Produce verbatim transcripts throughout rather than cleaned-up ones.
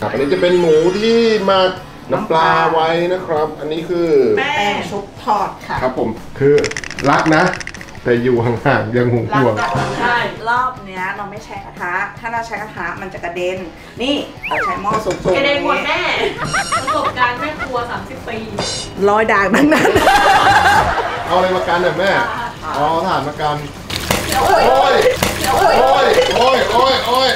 อันนี้จะเป็นหมูที่หมักน้ำปลาไว้นะครับอันนี้คือแป้งชุบทอดค่ะครับผมคือรักนะแต่อยู่ห่างๆยังห่วงๆใช่รอบเนี้ยเราไม่ใช้กระทะถ้าเราใช้กระทะมันจะกระเด็นนี่เราใช้หม้อสูงๆกระเด็นหมดแม่ประสบการณ์แม่ครัวสามสิบปีร้อยด่างทั้งนั้นเอาอะไรมากันเนี่ยแม่อ๋อถ่านมากันโอ้ยโอ้ยโอ้ยโอ้ยโอ้ยโอ้ย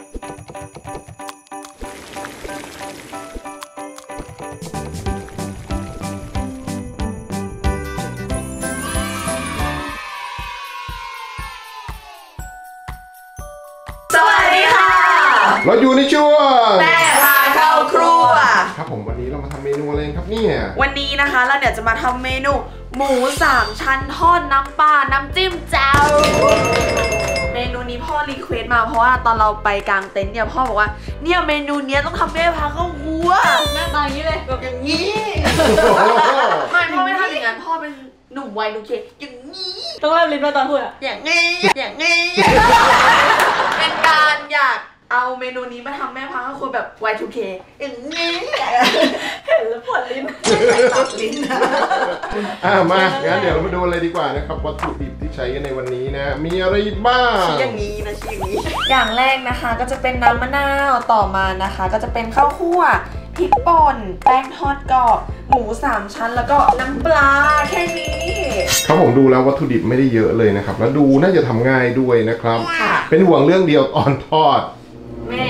เราอยู่ในช่วงแม่พาเข้าครัวครับผมวันนี้เรามาทำเมนูอะไรครับเนี่ยวันนี้นะคะเราเดี๋ยวจะมาทำเมนูหมูสามชั้นทอดน้ำปลาน้ำจิ้มแจ่วเมนูนี้พ่อรีเควสมาเพราะว่าตอนเราไปกางเต็นท์เนี่ยพ่อบอกว่าเนี่ยเมนูนี้ต้องทำแม่พาเข้าครัวหน้าตาอย่างนี้เลยแบบอย่างนี้ไม่พ่อไม่ทำอย่างนั้นพ่อเป็นหนุ่มวัยลูกเกดอย่างนี้ต้องเล่นลิ้นมาตอนพูดอะอย่างนี้อย่างนี้เป็นการอยากเอาเมนูนี้มาทำแม่พังก็คือแบบ วาย ทู เค อย่างนี้เห็นแล้วปวดลิ้นตัดลิ้นนะอ่ะมางั้นเดี๋ยวเรามาดูอะไรดีกว่านะครับวัตถุดิบที่ใช้กันในวันนี้นะมีอะไรบ้างชี้อย่างนี้นะชี้อย่างนี้อย่างแรกนะคะก็จะเป็นน้ำมะนาวต่อมานะคะก็จะเป็นข้าวคั่วพริกป่นแป้งทอดกรอบหมูสามชั้นแล้วก็น้ำปลาแค่นี้ครับผมดูแล้ววัตถุดิบไม่ได้เยอะเลยนะครับแล้วดูน่าจะทำง่ายด้วยนะครับเป็นห่วงเรื่องเดียวตอนทอดแม่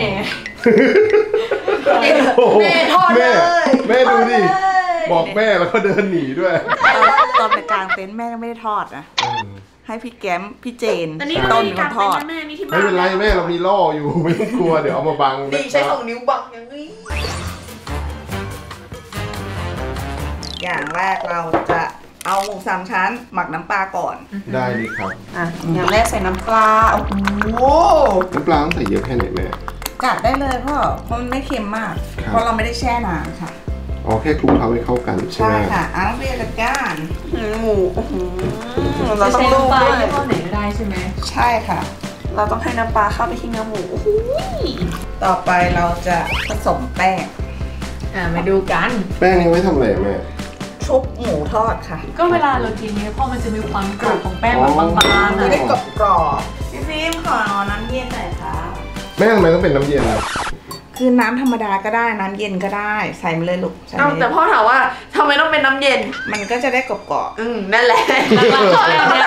แม่ทอดเลยแม่ดูดิบอกแม่แล้วก็เดินหนีด้วยตอนไปกลางเต็นท์แม่ไม่ได้ทอดนะให้พี่แก้มพี่เจนต้นเป็นทอดไม่เป็นไรแม่เรามีล่ออยู่ไม่ต้องกลัวเดี๋ยวเอามาบังนี่ใช้สองนิ้วบังอย่างนี้อย่างแรกเราจะเอาหมูสามชั้นหมักน้ำปลาก่อนได้เลยครับอ่ะอย่างแรกใส่น้ำปลาโอ้โหน้ำปลาต้องใส่เยอะแค่ไหนแม่กัดได้เลยพ่อเพราะมันไม่เค็มมากเพราะเราไม่ได้แช่นานค่ะอ๋อแค่คลุกเคล้าให้เข้ากันใช่ไหมใช่ค่ะอ้าวเรียกจัดการหมูเราต้องดูปลายี่ห้อไหนก็ได้ใช่ไหมใช่ค่ะเราต้องให้น้ำปลาเข้าไปที่เนื้อหมูต่อไปเราจะผสมแป้งอ่ามาดูกันแป้งนี้ไว้ทำอะไรแม่ชุบหมูทอดค่ะก็เวลาเรากินเนี่ยพ่อมันจะมีความกรอบของแป้งแบบบางๆจะได้กรอบกรอบพี่ฟิล์มขอน้ำเย็นหน่อยค่ะแม่ทำไมต้องเป็นน้ำเย็นคือน้ำธรรมดาก็ได้น้ำเย็นก็ได้ใส่มาเลยลูกเอาแต่พ่อถามว่าทำไมต้องเป็นน้ำเย็นมันก็จะได้กรอบกรอบอืมนั่นแหละขอแล้วเนี่ย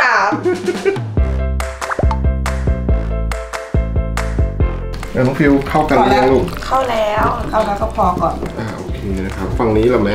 แล้วน้องฟิวเข้ากันหรือยังลูกเข้าแล้วเข้าแล้วก็พอก่อนอ่าโอเคนะครับฝั่งนี้ละแม่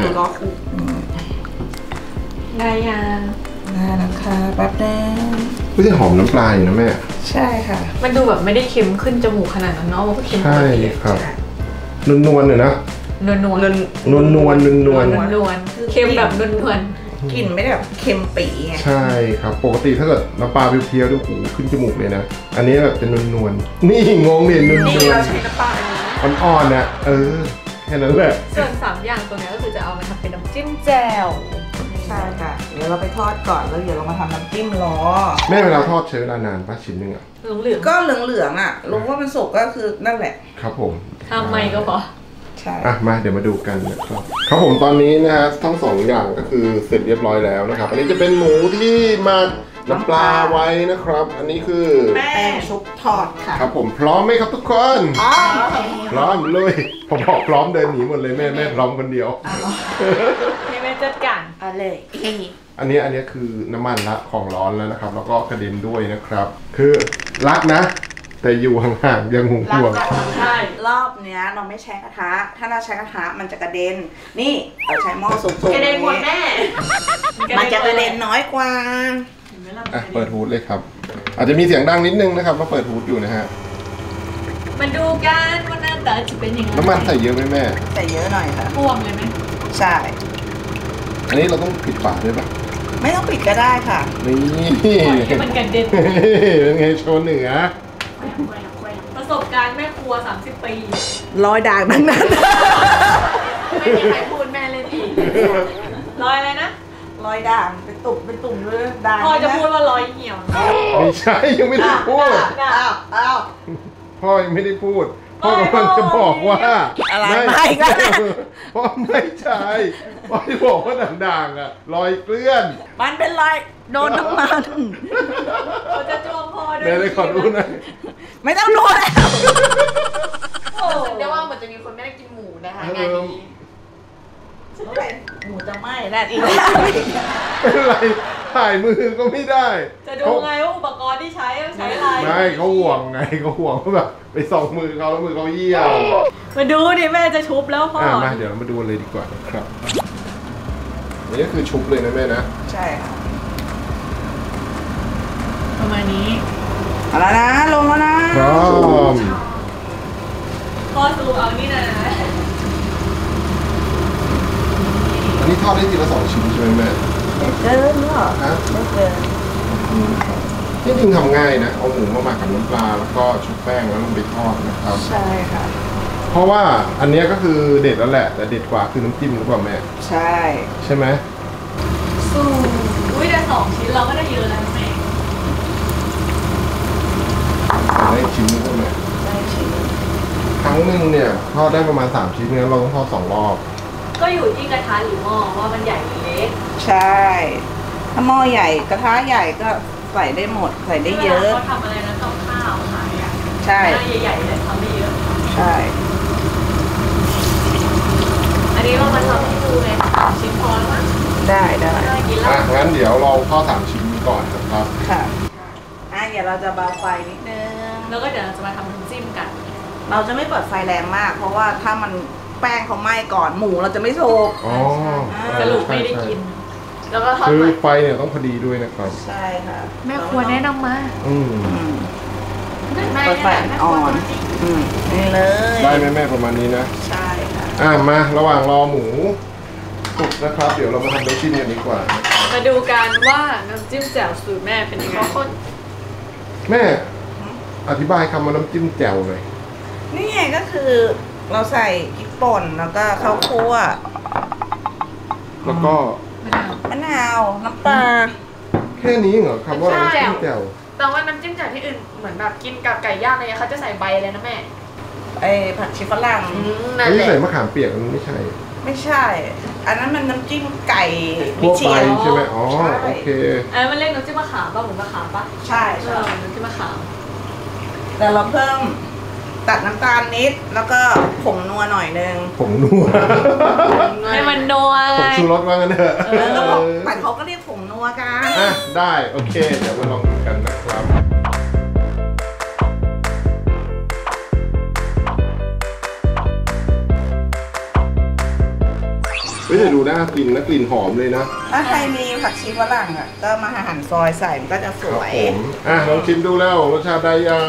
ได้ยังได้แล้วค่ะแป๊บนึงก็จะหอมน้ำปลาอยู่นะแม่ใช่ค่ะมันดูแบบไม่ได้เค็มขึ้นจมูกขนาดนั้นเนาะมันก็เค็มใช่ครับนวลนวลเลยนะนวลนวลนวลนวลนวลนวลนวลเค็มแบบนวลนวลกลิ่นไม่แบบเค็มปีไงใช่ครับปกติถ้าเกิดน้ำปลาเพียวๆด้วยหูขึ้นจมูกเลยนะอันนี้แบบเป็นนวลนวลนี่งงเลยนวลนวลนี่เราใช้น้ำปลาอ่อนๆนะเออแค่นั้นแหละส่วนสามอย่างตัวนี้ก็คือจะเอามาทำเป็นน้ำจิ้มแจ่วใช่ค่ะเดี๋ยวเราไปทอดก่อนแล้วเดี๋ยวเรามาทำน้ำจิ้มรอแม่เวลาทอดใช้เวลานานป่ะชิ้นนึงอ่ะเหลืองก็เหลืองๆอ่ะรู้ว่ามันสุกก็คือนั่นแหละครับผมทำไมก็พอใช่อ่ะมาเดี๋ยวมาดูกันนะครับครับผมตอนนี้นะฮะทั้งสองอย่างก็คือเสร็จเรียบร้อยแล้วนะครับอันนี้จะเป็นหมูที่หมักน้ำปลาไว้นะครับอันนี้คือแป้งชุบทอดค่ะครับผมพร้อมไหมครับทุกคนพร้อมเลยพอบอกพร้อมเดินหนีหมดเลยแม่แม่พร้อมคนเดียวให้แม่จัดการอะไรอันนี้อันนี้คือน้ำมันละของร้อนแล้วนะครับแล้วก็กระเด็นด้วยนะครับคือรักนะแต่อยู่ห่างๆยังห่วงใช่รอบเนี้ยเราไม่ใช้กระทะถ้าเราใช้กระทะมันจะกระเด็นนี่เราใช้หม้อสูงๆกระเด็นหมดแม่มันจะกระเด็นน้อยกว่าอ่ะเปิดฮูดเลยครับอาจจะมีเสียงดังนิดนึงนะครับเพราะเปิดฮูดอยู่นะฮะมาดูกันว่าหน้าตาจะเป็นยังไงน้ำมันใส่เยอะไหมแม่ใส่เยอะหน่อยค่ะท่วมเลยไหมใช่อันนี้เราต้องปิดฝาด้วยป่ะไม่ต้องปิดก็ได้ค่ะนี่มันกระเด็นเป็นไงโชว์เหนือประสบการณ์แม่ครัวสามสิบปีร้อยด่างทั้งนั้นไม่มีใครพูดแม่เล่นอีกร้อยอะไรนะรอยด่างเป็นตุ่มเป็นตุ่มเลยด่างพ่อจะพูดว่ารอยเหี่ยวไม่ใช่ยังไม่ได้พูดอ้าวอ้าวพ่อยังไม่ได้พูดพ่อกำลังจะบอกว่าอะไรไม่ก็พ่อไม่ใช่พ่อที่บอกว่าด่างๆอ่ะรอยเกลื่อนมันเป็นรอยโดนน้ำมันเขาจะจ้วงพ่อด้วยเดี๋ยวเลยขอดูหน่อยไม่ต้องดูแล้วรู้สึกได้ว่าเหมือนจะมีคนไม่ได้กินหมูนะคะงานนี้หมูจะไหม้แล้วอีกแล้วเป็นไรถ่ายมือก็ไม่ได้จะดูไงว่าอุปกรณ์ที่ใช้ใช้อะไรไม่เขาห่วงไงเขาห่วงว่าแบบไปส่องมือเขาแล้วมือเขาเยี่ยวมาดูดิแม่จะชุบแล้วพ่ออ่ะมาเดี๋ยวเรามาดูเลยดีกว่านะครับนี่ก็คือชุบเลยนะแม่นะใช่ค่ะประมาณนี้เอาแล้วนะลงแล้วนะพร้อมพ่อสูเอานี่นะอันนี้ทอดได้ทีละสองชิ้นใช่ไหมแม่เกินหรอฮะไม่เกินที่จริงทำง่ายนะเอาหมูมาหมักกับน้ำปลาแล้วก็ชุบแป้งแล้วลงไปทอดนะครับใช่ค่ะเพราะว่าอันเนี้ยก็คือเด็ดแล้วแหละแต่เด็ดกว่าคือน้ำจิ้มหรือเปล่าแม่ใช่ใช่ไหมสูอุ้ยแต่สองชิ้นเราก็ได้เยอะแล้วแม่ได้ชิ้นนึงก็แม่ได้ชิ้นครั้งหนึ่งเนี่ยทอดได้ประมาณสามชิ้นเนี่ยเราต้องทอดสองรอบก็อยู่ที่กระทะหรือหม้อว่ามันใหญ่หรือเล็กใช่ ถ้าหม้อใหญ่กระทะใหญ่ก็ใส่ได้หมดใส่ได้เยอะเขาทำอะไรนะกับข้าวขายอ่ะใช่หน้าใหญ่ๆเลยทำไม่เยอะใช่อันนี้เรามาทำให้ดูเลยชิ้นพอแล้วมั้งได้ได้น่ากินแล้อ่ะวงั้นเดี๋ยวเราทอดสามชิ้นก่อนนะครับค่ะอ่ะเดี๋ยวเราจะเบาไฟนิดนึงแล้วก็เดี๋ยวเราจะมาทำน้ำจิ้มกันเราจะไม่เปิดไฟแรงมาก เพราะว่าถ้ามันแป้งเขาไหม้ก่อนหมูเราจะไม่สุกอ๋อสรุปไม่ได้กินแล้วก็ทอดคือใหม่ไฟเนี่ยต้องพอดีด้วยนะครับใช่ค่ะแม่ครัวแนะนำมาอืมอืมแม่เปิดไฟแม่คอ่รัอวน จริงอืมนี่เลยได้ไหมแม่ประมาณนี้นะใช่ค่ะอ่ะมาระหว่างรอหมูสุกนะครับ เดี๋ยวเรามาทำน้ำจิ้มกันดีกว่านะครับมาดูกันว่าน้ำจิ้มแจ่วสูตรแม่เป็นยังไงเขาคนแม่อธิบายคำว่าน้ำจิ้มแจ่วเลยนี่ไงก็คือเราใส่พริกป่นแล้วก็ข้าวคั่วแล้วก็มะนาวน้ำปลาแค่นี้เหรอคำว่าน้ำจิ้มแจ่วแต่ว่าน้ำจิ้มจากที่อื่นเหมือนแบบกินกับไก่ย่างอะไรเงี้ยเขาจะใส่ใบเลยนะแม่ไอ้ผักชีฝรั่งอืมนั่นเฮ้ยแหละใส่มะขามเปียกมันไม่ใช่ไม่ใช่ อันนั้นมันน้ำจิ้มไก่ทั่วเชีไปยงใช่ไหมอ๋อใช่โอเคอันนั้นมันเรียกน้ำจิ้มมะขามป่ะเหมือนมะขามป่ะใช่เอใช่อน้ำจิ้มมะขามแต่เราเพิ่มตัดน้ำตาลนิดแล้วก็ผงนัวหน่อยนึงผงนัวให้มันนัวผงชูรสว่างั้นเถอะเออก็บอกแต่เขาก็เรียกผงนัวกันอ่ะได้โอเค เดี๋ยวมาลองดูกันนะครับ เฮ้ยแต่ดูน่ากินนะกลิ่นหอมเลยนะถ้าใครมีผักชีฝรั่งอ่ะก็มาหั่นซอยใส่มันก็จะสครับวยผมอ่ะลองชิมดูแล้วรสชาติได้ยัง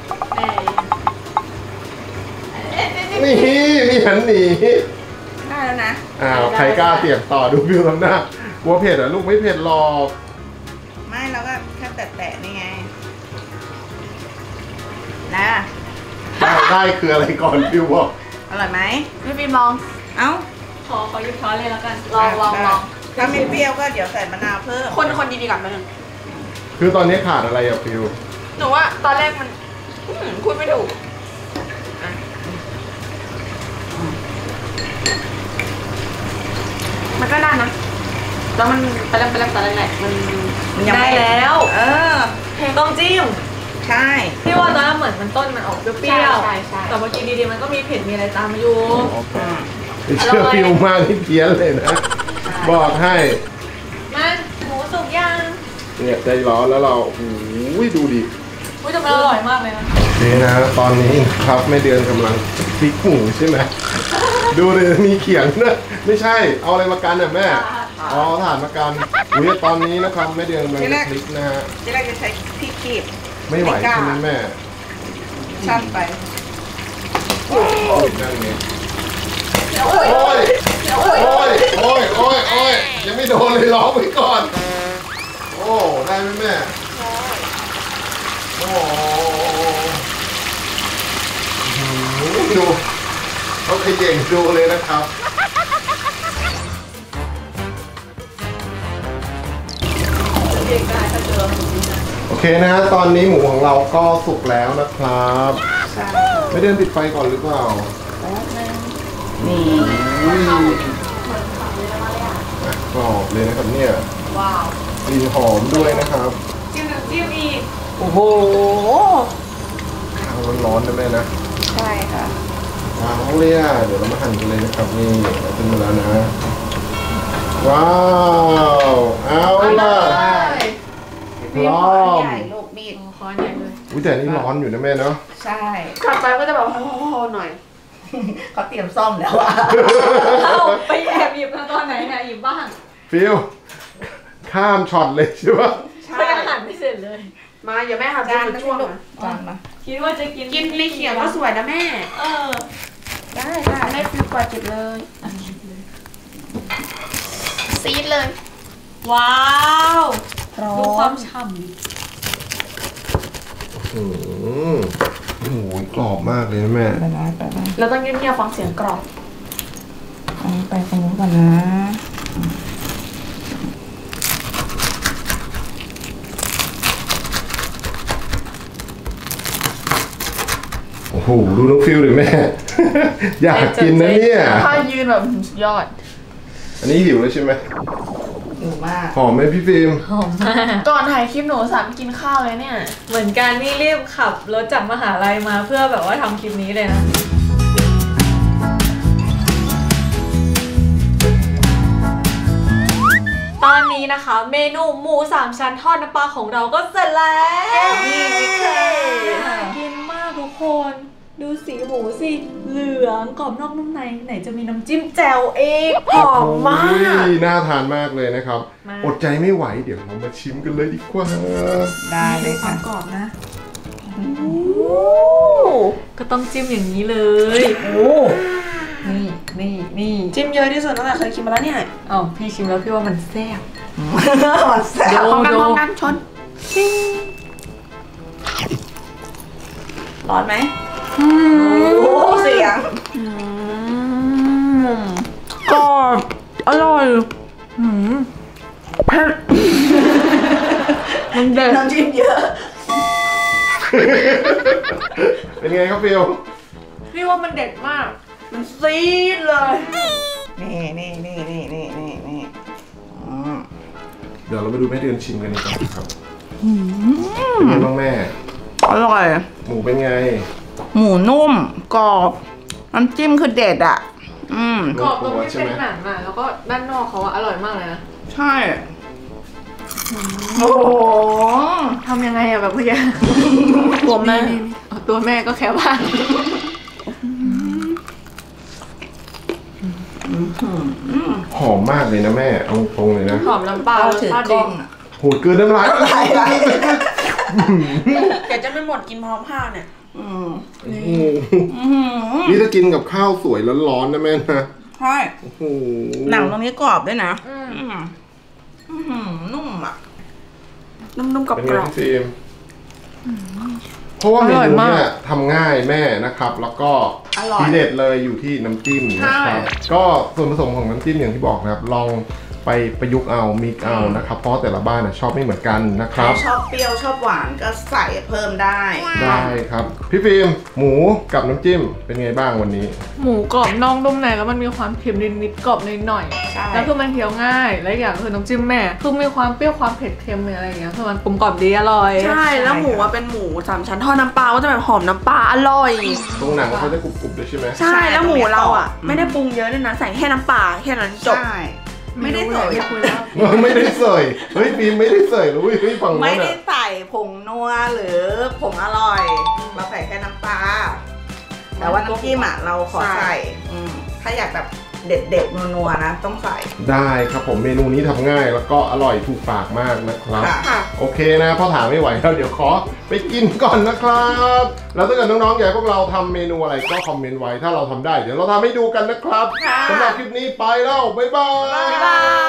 นี่มีหันหนีได้แล้วนะอ้าวใครกล้าเสี่ยงต่อดูวิวลำหน้ากลัวเผ็ดเหรอ่ะลูกไม่เผ็ดหรอกไม่เราก็แค่แตะๆนี่ไงนะได้ได้คืออะไรก่อนวิวบอกอร่อยไหมพี่ฟิล์มลองเอ้าขอขอหยิบช้อนเลยแล้วกันลองลองลองถ้าไม่เปรี้ยวก็เดี๋ยวใส่มะนาวเพิ่มคนคนดีๆก่อนมาหนึ่งคือตอนนี้ขาดอะไรอ่ะฟิวหนูว่าตอนแรกมันอื้อหือพูดไม่ถูกอ่ะมันก็ได้นะแล้วมันไปแล้วไปแล้วตอนแรกๆมันมันยังได้ไม่แล้วเออต้องจิ้มใช่พี่ว่าตอนนั้นเหมือนมันต้นมันออกเปรี้ยวใช่ใช่ๆแต่เมื่อกี้ดีๆมันก็มีเผ็ดมีอะไรตามมาอยู่อืมเชื่อฟิวมากที่เพี้ยนเลยนะ บอกให้มันหมูสุกย่างเนี่ยใจร้อนแล้วเราโอ้โหดูดิอุ้ยแต่มันอร่อยมากเลยนะโอเคนะตอนนี้ครับแม่เดือนกำลังพลิกหมูใช่ไหมดูเลยมีเขียงด้วยไม่ใช่เอาอะไรมากันอ่ะแม่อ๋อถ่านมากันอุ้ยตอนนี้นะครับแม่เดือนกำลังจะพลิกนะฮะที่แรกจะใช้พริกขีดไม่ไหวใช่ไหมแม่ชั่นไปโอ้ยนั่นไงโอ้ยโอ้ยโอ้ยโอ้ยโอ้ยโอ้ยยังไม่โดนเลยร้องไปก่อนโอ้ได้ไหมแม่โอ้โหดูเขาขย่งดูเลยนะครับเด็กได้ถ้าเจอหมูนะโอเคนะฮะตอนนี้หมูของเราก็สุกแล้วนะครับใช่ค่ะไม่เดินปิดไฟก่อนหรือเปล่านี่อุ้ยกรอบเลยนะครับเนี่ยว้าวกลิ่นหอมด้วยนะครับจิ้มน้ำจิ้มอีกโอ้โหข้าวร้อนๆนะแม่นะใช่ค่ะว้าวเลยอ่ะเดี๋ยวเรามาหั่นกันเลยนะครับนี่เอาขึ้นมาแล้วนะว้าวเอาล่ะพี่พร้ขออมใหญ่ลูกมีดขอเนี่ยเลยอุ้ยแต่นี่ร้อนอยู่นะแม่เนาะใช่ขัดไปก็จะแบบโอ้โหหน่อยเขาเตรียมซ่อมแล้วอะเอาไปแอบหยิบมาตอนไหนเนี่ยหยิบบ้างฟิลข้ามช็อตเลยใช่ปะเขายังหั่นไม่เสร็จเลยมาอย่าแม่ทำจานเป็นนะช่วงลูกนะจานมาคิดว่าจะกินกินรีเขียวก็สวยนะแม่เออได้ค่ะแม่ฟิวกว่าเก็บเลยซีดเลยว้าวร้อดูควาน มฉ่ำดิอืมโอ้โหกรอบมากเลยนะแม่ไปนะไปนะเราต้องเงียบๆฟังเสียงกรอบอันนี้ไปตรงนู้นก่อนนะโอ้โหดูน้องฟิลเลยแม่ อยากกินนะเนี่ยถ้ายืนแบบสุดยอดอันนี้หิวเลยใช่ไหมอยู่มากหอมไหมพี่ฟิล์มหอมมากก่อนถ่ายคลิปหนูสามกินข้าวเลยเนี่ยเหมือนกันนี่รีบขับรถจากมหาลัยมาเพื่อแบบว่าทำคลิปนี้เลยนะ ตอนนี้นะคะ เมนูหมูสามชั้นทอดน้ำปลาของเราก็เสร็จแล้วนี่น่ากินมากทุกคน ดูสีหมูสิ เหลืองกรอบนอกนุ่มในไหนจะมีน้ำจิ้มแจ่วเองหอมมากโอ้ยน่าทานมากเลยนะครับมาอดใจไม่ไหวเดี๋ยวเรามาชิมกันเลยดีกว่าได้เลยควาค่ะมกรอบนะ ก็ต้องจิ้มอย่างนี้เลยโอ้นี่นี่นี่จิ้มเยอะที่สุดตั้งแต่เคยกินมาแล้วเนี่ยอ้าวพี่ชิมแล้วพี่ว่ามันแซ่บมันแซ่บโดพร้อมกันพร้อมกันชนร้อนไหมโอ้เสียงกรอบอร่อยหืมเผ็ดมันเด็ดน้ำจิ้มเยอะเป็นไงครับฟิลพี่ว่ามันเด็ดมาก มันซีดเลยนี่นี่นี่นี่นี่นี่นี่อืมเดี๋ยวเราไปดูแม่เดือนชิมกันดีกว่าครับเป็นไงบ้างแม่อร่อยหมูเป็นไงหมูนุ่มกรอบน้ำจิ้มคือเด็ดอ่ะ อืมกรอบตรงที่เป็นหนังอ่ะแล้วก็ด้านนอกเขาอะอร่อยมากเลยนะใช่ โอ้โหทำยังไงอะแบบเมื่อกี้ตัวแม่เอาตัวแม่ก็แค่บ้างหอมมากเลยนะแม่เอาตรงเลยนะหอมน้ำปลาเอารสถือชาติกล้ดีองอ่ะโหดเกินน้ำลายไหลไหลแกจะไม่หมดกินพร้อมข้าวเนี่ยอืมโอ้โหอื้อหือนี่ถ้ากินกับข้าวสวยร้อนๆนะแม่นะใช่โอ้โหหนังตรงนี้กรอบด้วยนะอืมอืมอื้อหือนุ่มอ่ะนุ่มๆกับเป็นกไงรอบพี่ฟิล์มเพราะว่าเมอร่อยนูมากเนี่ยทำง่ายแม่นะครับ แล้วก็อร่อยทีเด็ดเลยอยู่ที่น้ำจิ้มนะครับ ก็ส่วนผสมของน้ำจิ้มอย่างที่บอกนะครับ ลองไปประยุกต์เอามิกเอานะครับ เพราะแต่ละบ้านน่ะชอบไม่เหมือนกันนะคใครรับชอบเปรี้ยวชอบหวานก็ใส่เพิ่มได้ได้ครับ พี่ฟิล์มหมูกับน้ำจิ้มเป็นไงบ้างวันนี้หมูกรอบนอกนุ่มในแล้วมันมีความเค็มนิดๆกรอบหน่อยใช่ๆแล้วคือมันเคี้ยวง่ายและอีกอย่างคือน้ำจิ้มแม่คือมีความเปรี้ยวความเผ็ดเค็มอะไรอย่างเงี้ยคือมันกลมกล่อมดีอร่อยใช่แล้วหมูอะเป็นหมูสามชั้นทอดน้ำปลาก็จะแบบหอมน้ำปลาอร่อยตรงหนังเขาจะกรุบๆด้วยใช่ไหมใช่แล้วหมูเราอ่ะ ไม่ได้ปรุงเยอะด้วยนะ ใส่แค่น้ำปลาแค่นั้นจบใช่ไม่ได้ใส่ไม่คุยแล้วไม่ได้เสยเฮ้ยฟิล์มไม่ได้เสยหรือเฮ้ยฝั่งไม่โน้นได้อ่ะใส่ผงนัวหรือผงอร่อย เราใส่แค่น้ำปลาแต่ว่าน้ำจิ้มอ่ะเราขอใส่อืมถ้าอยากแบบเด็ดๆนัวๆนะ ต้องใส่ได้ครับผมเมนูนี้ทำง่ายแล้วก็อร่อยถูกปากมากนะครับค่ะค่ะโอเคนะพ่อถามไม่ไหวแล้วเดี๋ยวขอไปกินก่อนนะครับ แล้วถ้าเกิดน้องๆอยากให้พวกเราทำเมนูอะไรก็คอมเมนต์ไว้ถ้าเราทำได้เดี๋ยวเราทำให้ดูกันนะครับค่ะสำหรับคลิปนี้ไปแล้วบ๊ายบายบ๊ายบาย